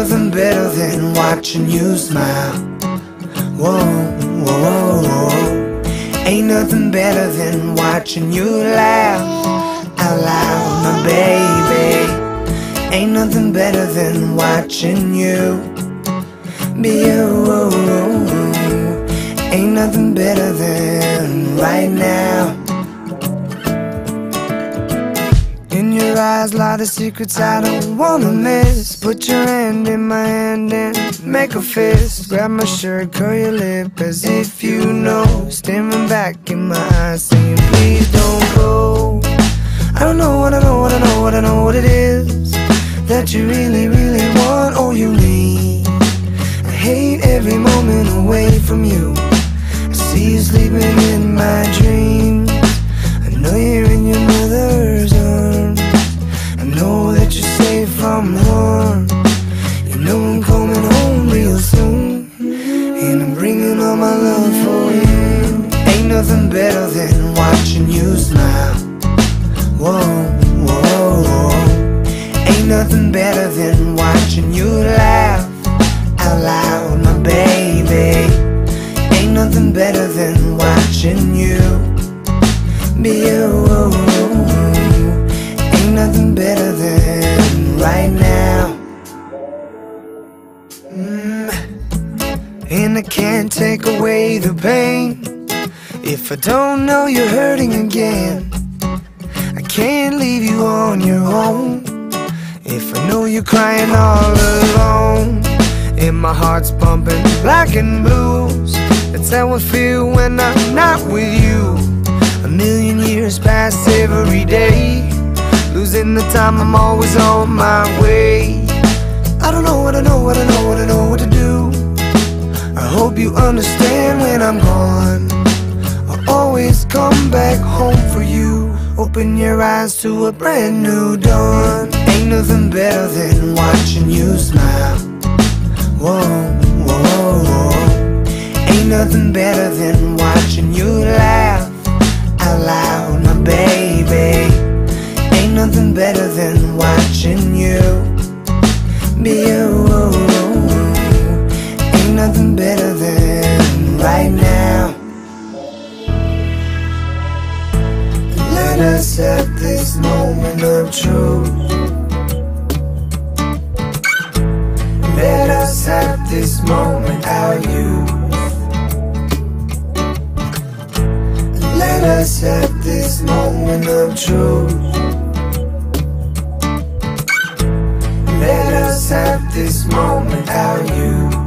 nothing better than watching you smile. Whoa, whoa, whoa, whoa. Ain't nothing better than watching you laugh out loud, my baby. Ain't nothing better than watching you be you. Ain't nothing better than right now. In your eyes lie the secrets I don't wanna miss. Put your hand in my hand and make a fist. Grab my shirt, curl your lip as if you know. Staring back in my eyes saying please don't go. I don't know what I know, what I know, what I know what it is that you really, really want or you need. I hate every moment away from you. I see you sleeping in my dreams. I know you're in your mother's arms. I know that you're safe from harm. You know I'm coming home real soon, and I'm bringing all my love for you. Ain't nothing better than watching you smile. Whoa, whoa, whoa. Ain't nothing better than watching you laugh out loud, my baby. Ain't nothing better than watching you be you. Ain't nothing better than right now. And I can't take away the pain if I don't know you're hurting again. I can't leave you on your own if I know you're crying all alone. And my heart's pumping black and blues. That's how I feel when I'm not with you. A million years pass every day, losing the time, I'm always on my way. I don't know what I know, what I know, what I know what to do. I hope you understand when I'm gone. I'll always come back home for you. Open your eyes to a brand new dawn. Ain't nothing better than watching you smile. Whoa, whoa, whoa. Ain't nothing better than watching you laugh out loud, my baby. Ain't nothing better than watching you be you. Ain't nothing better than right now. Let us have this moment of truth. Let us have this moment our youth. Let us have this moment of truth. Let us have this moment our youth.